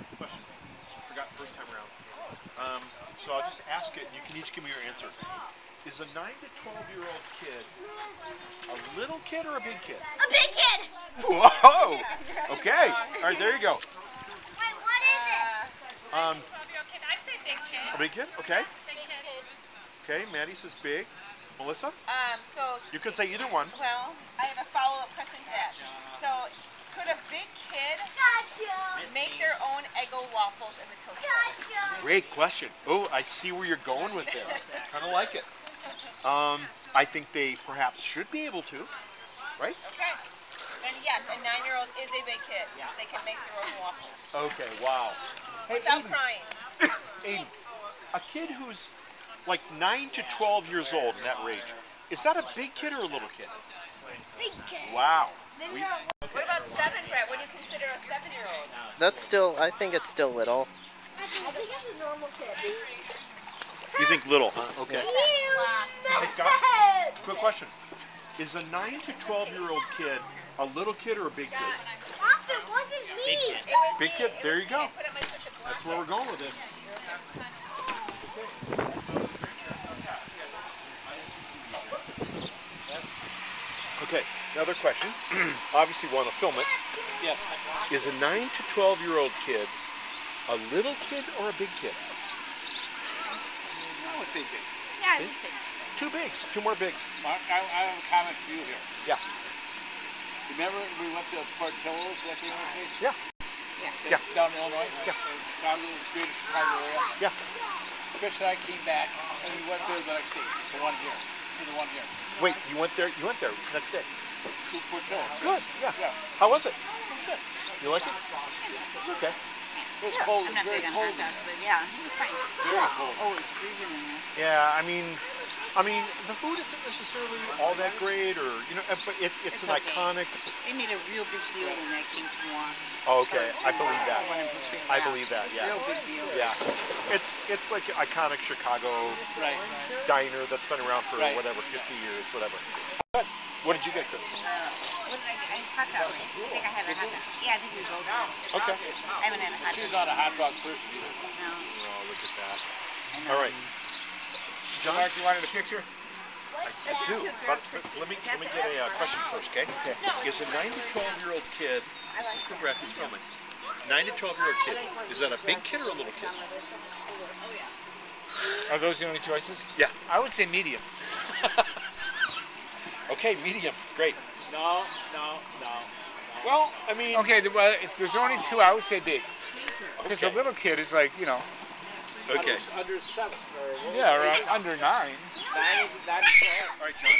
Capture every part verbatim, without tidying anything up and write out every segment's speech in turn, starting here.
Question. I forgot first time around. Um, so I'll just ask it, and you can each give me your answer. Is a nine to twelve year old kid a little kid or a big kid? A big kid! Whoa! Okay. All right, there you go. Wait, what is it? Um, I'd say big kid. a big kid? Okay. Big kid. Okay, Maddie says big. Melissa? Um, so, You can say either one. well, I have a follow-up question to that. So, could a big kid Gotcha! make their own Eggo waffles in the toaster? Gotcha! Great question. Oh, I see where you're going with this. Kind of like it. Um, I think they perhaps should be able to, right? Okay. And yes, a nine-year-old is a big kid. They can make their own waffles. Okay, wow. Hey, Without Aiden, crying. Aiden, a kid who's like nine to twelve years old in that range, is that a big kid or a little kid? Big kid. Wow. We, What about seven, Brett? What do you consider a seven-year-old? That's still, I think it's still little. I think it's a normal kid. you think little, huh? Okay. Hey, Scott, quick question. Is a nine to twelve year old kid a little kid or a big kid? Pop, it wasn't me. It was Big me. kid, It there was you me. go. I put on my switch of That's block where it. we're going with it. Okay, another question. Obviously, we want to film it. Yes. Is a nine to twelve year old kid a little kid or a big kid? I would say big. Yeah, I would say. Two bigs, two more bigs. Mark, I, I have a comment for you here. Yeah. Remember we went to Portillo's, that thing place? Yeah. Yeah. Yeah. Down in Illinois? Yeah. In Chicago, greater Chicago area. Yeah. Chris and I came back and we went there the next day. To one here. To the one here. Wait, you went there? You went there next day? To Portillo's. Good. Yeah. Yeah. How was it? Good. You like it? It's okay. It was cold. It was very cold. in there. but yeah, it was fine. Very cold. Oh, it's freezing in there. Yeah. I mean, I mean, the food isn't necessarily all that great, or you know, but it, it's, It's an okay. iconic. They made a real big deal when I came to Juan. Oh, okay, I believe that. I Yeah. believe that. Yeah. Real big deal. Yeah. It's it's like an iconic Chicago Right. diner that's been around for Right. whatever, fifty years, whatever. Good. What did you get, Chris? Uh, what did I get? I hot dog. I think I had a hot dog. Yeah, I think we both did. Okay. I haven't had a hot She was dog. not a hot dog person either. No. Oh, look at that. All right. John, Mark, you wanted a picture? I do. But, but let me let me get a uh, question first, okay? Okay. Is a nine to twelve year old kid? This is for Brett who's filming. Nine to twelve year old kid. Is that a big kid or a little kid? Are those the only choices? Yeah. I would say medium. Okay, medium. Great. No, no, no. Well, I mean. Okay, well, if there's only two, I would say big. Because Okay. a little kid is like, you know, Okay. Under, under seven. Or yeah, or uh, under nine. nine, nine, twelve. All right, John.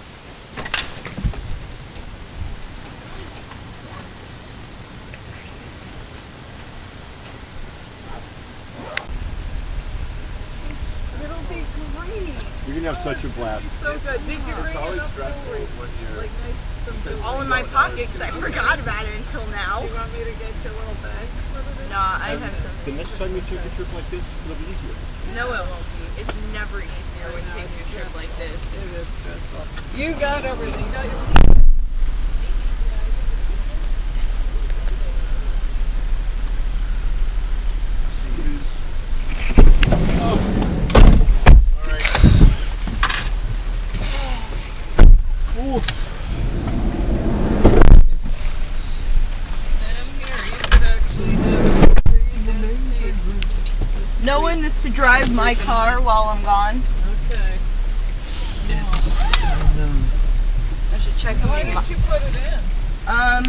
It'll be great. You're gonna have such a blast. So good. Did you bring enough forward? Like nice, some all in my pocket because I forgot about it until now. Do you want me to get you a little bag? No, I have some. The next time you take a trip like this, it'll be easier. No, it won't be. It's never easier when taking a trip like this. It is stressful. You got everything. You got your No one is to drive my car while I'm gone. Okay. I should check. Why didn't you put it in? Um.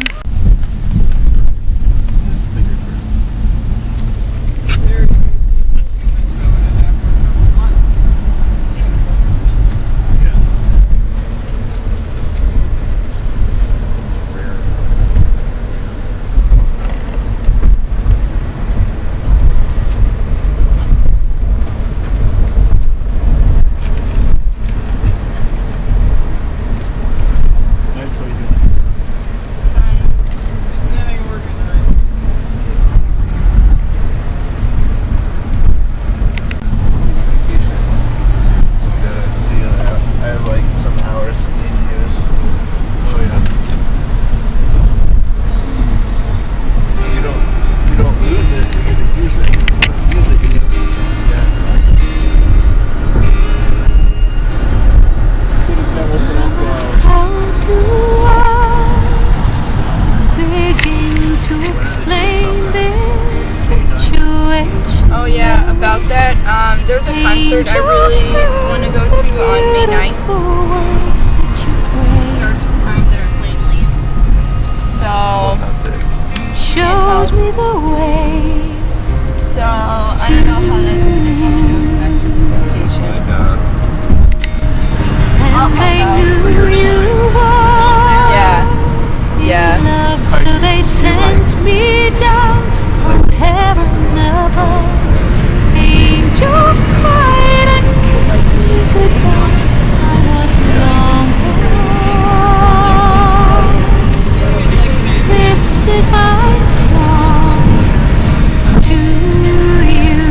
Fine. Oh yeah, about that, um, there's a concert I really want to go to on May ninth. Starts the time that our plane leaves. So, Shows me the way. so I don't know how that's going to affect the vacation. And they knew you were. Yeah, yeah. Love, so they sent me down from heaven above. Angels cried and kissed me goodbye. I was long gone. This is my song to you.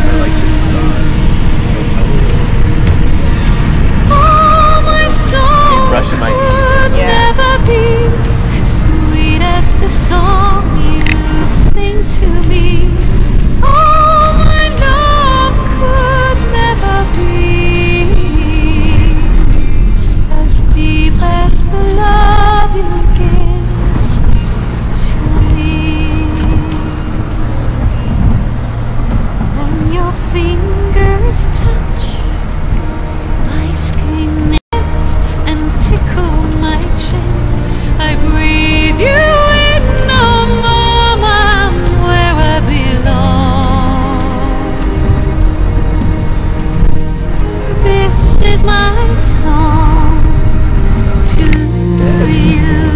Oh, my song could never be as sweet as the song you sing to me. Oh, my love could never be as deep as the love you give to me. When your fingers touch my skin lips and tickle my chin, I breathe you in the moment where I belong. This is my song to you.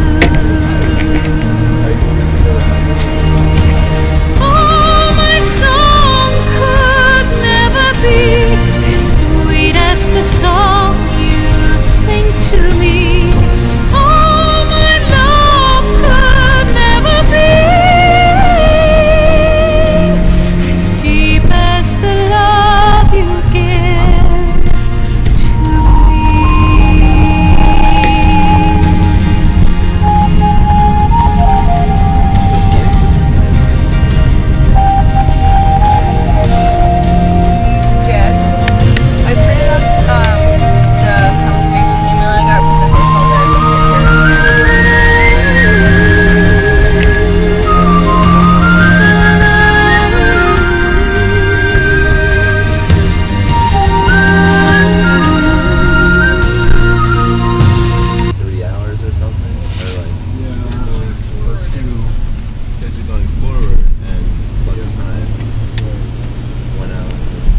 Oh, my song could never be as sweet as the song you sing to me. Oh, my love could never be as deep as the love you give to me. Yes. I printed up um, the confirmation email I got from the hotel that Three hours or something? Or like, yeah, let's do, because you're going forward and plus time, one hour.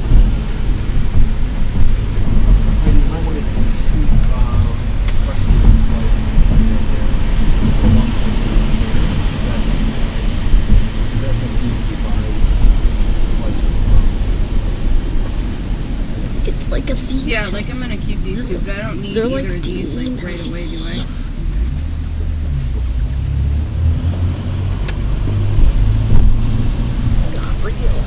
You might want to keep, um, questions like, It's like a feature. Yeah, like I'm gonna keep these two, but I don't need They're either like of these like right away, do I? Not real.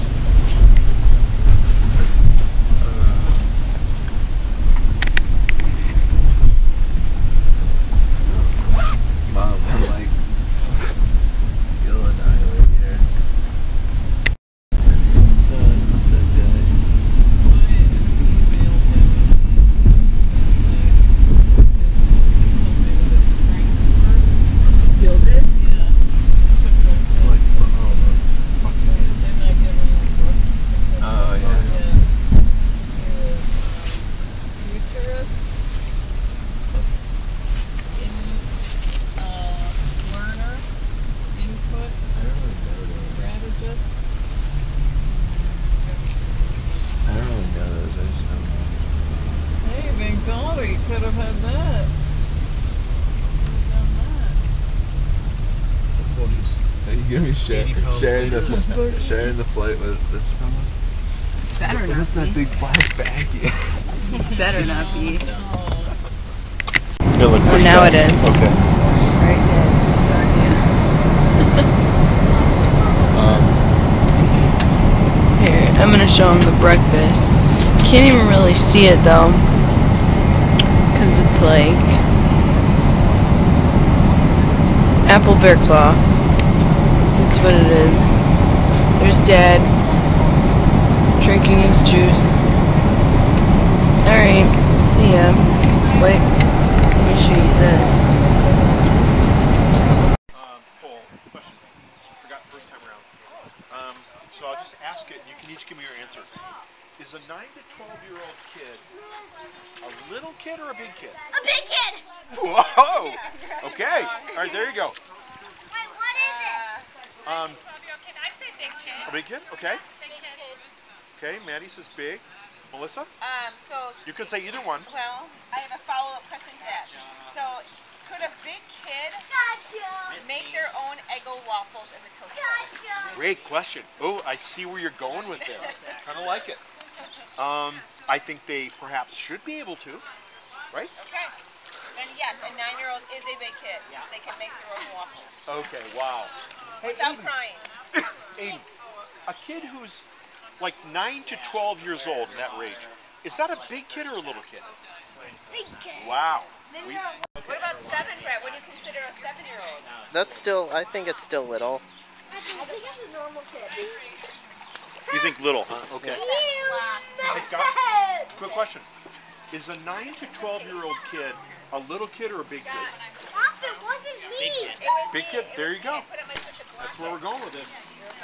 Mom, I like, Gil and I over here. Build it? Oh, yeah. I don't really know those, I just know them. Hey, big dollar, you could have had that. Are you gonna be share, sharing the sharing the flight with this fella? Better not What's that be. big black baggie? Better not be. Oh, now it is. Okay. Right there. Um, Here, I'm gonna show him the breakfast. Can't even really see it though, cause it's like apple bear claw. That's what it is. There's Dad drinking his juice. Alright, see ya. Wait, let me show you this. Um, poll question. I forgot first time around. Um, so I'll just ask it, and you can each give me your answer. Is a nine to twelve year old kid a little kid or a big kid? A big kid! Whoa! Okay. All right, there you go. Wait, what is it? Um, I'd say big kid. a big kid? Okay. Big kid. Okay, Maddie says big. Melissa? Um, so, You can say either one. well, I have a follow-up question to that. So, could a big kid make their own Eggo waffles in the toaster? Great question. Oh, I see where you're going with this. Kind of like it. Um, I think they perhaps should be able to, right? Okay. And yes, a nine-year-old is a big kid. They can make their own waffles. Okay, wow. Hey, Without Aiden, crying. Aiden, a kid who's like nine to twelve years old in that range, is that a big kid or a little kid? Big kid. Wow. We, What about seven, Brett? What do you consider a seven-year-old? That's still, I think it's still little. I think it's a normal kid. you think little, huh? Okay. Hey, Scott, quick question. Is a nine to twelve year old kid a little kid or a big kid? Pop, it wasn't me. It was Big me. kid, It there was you me. go. I put it on my Switch to block That's where it. we're going with this.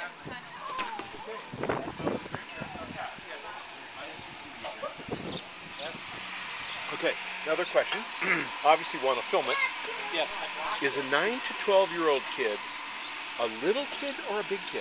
Okay, another question. Obviously want to film it. Yes. Is a nine to twelve year old kid a little kid or a big kid?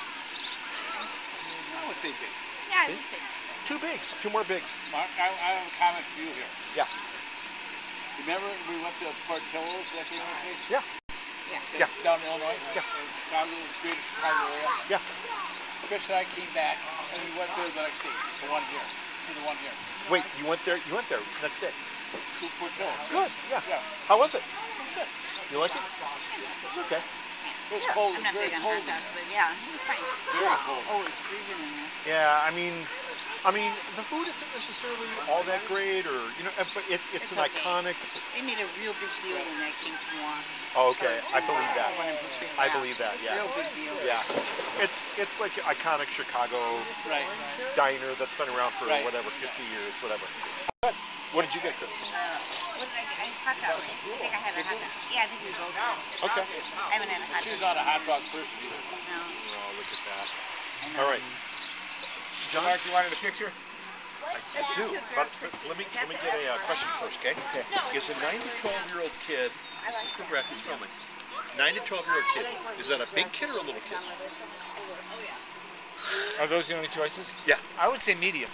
I would say big. Yeah, I would say. Two bigs, two more bigs. Mark, I, I have a comment for you here. Yeah. Remember we went to Portillo's, that thing place? Yeah. Yeah. Yeah. Down in Illinois? Yeah. In Chicago, greater Chicago area. Yeah. Chris and I came back and we went there the next day. To one here. To the one here. Wait, you went there? You went there next day? To Portillo's. Good. Yeah. Yeah. How was it? Good. You like it? It's okay. It was cold. I'm It was not very big on cold. hot dogs, but yeah, it was fine. Very cold. Oh, it's freezing in there. Yeah, I mean, I mean, the food isn't necessarily all that great, or you know, but it, it's, It's an okay. iconic. They made a real big deal when I came to Juan. Oh, okay, I believe that. I Yeah. believe that. Yeah. Real big deal. Yeah. It's it's like an iconic Chicago Right. diner that's been around for Right. whatever fifty years, whatever. Good. What did you get, Chris? Uh, what did I get? I hot dog. I think I had a hot dog. Yeah, I think we both did. Okay. I haven't had a hot She was dog. not a hot dog person either. No. Oh, look at that. All right. John, Mark, you wanted a picture? I do. But, but let me let me get a uh, question first, okay? Okay. Is a nine to twelve year old kid? This is for Brett who's filming. Nine to twelve year old kid. Is that a big kid or a little kid? Are those the only choices? Yeah. I would say medium.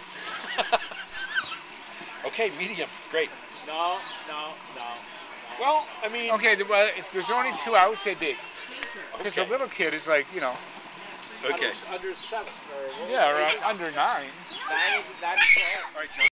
Okay, medium. Great. No, no, no. Well, I mean. Okay, th- well, if there's only two, I would say big. Because Okay. a little kid is like, you know, Okay. Under, under seven. Or, yeah, or uh, under nine. nine, nine, All right, John.